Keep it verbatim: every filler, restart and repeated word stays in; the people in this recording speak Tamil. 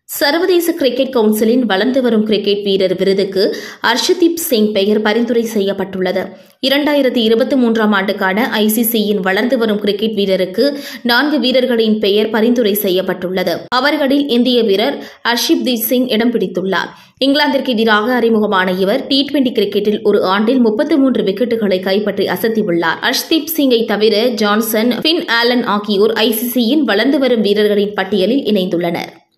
சர்வதேச கிரிக்கெட் கவுன்சிலின் வளர்ந்து வரும் கிரிக்கெட் வீரர் விருதுக்கு அர்ஷ்தீப் சிங் பெயர் பரிந்துரை செய்யப்பட்டுள்ளது. இரண்டாயிரத்தி இருபத்தி மூன்றாம் ஆண்டுக்கான ஐசிசியின் வளர்ந்து வரும் கிரிக்கெட் வீரருக்கு நான்கு வீரர்களின் பெயர் பரிந்துரை செய்யப்பட்டுள்ளது. அவர்களில் இந்திய வீரர் அர்ஷ்தீப் சிங் இடம் பிடித்துள்ளார். இங்கிலாந்திற்கு எதிராக அறிமுகமான இவர் டி டுவெண்டி கிரிக்கெட்டில் ஒரு ஆண்டில் முப்பத்தி மூன்று விக்கெட்டுகளை கைப்பற்றி அசத்தியுள்ளார். அர்ஷ்தீப் சிங்கை தவிர ஜான்சன், பின் ஆலன் ஆகியோர் ஐசிசியின் வளர்ந்து வரும் வீரர்களின் பட்டியலில் இணைந்துள்ளனர்.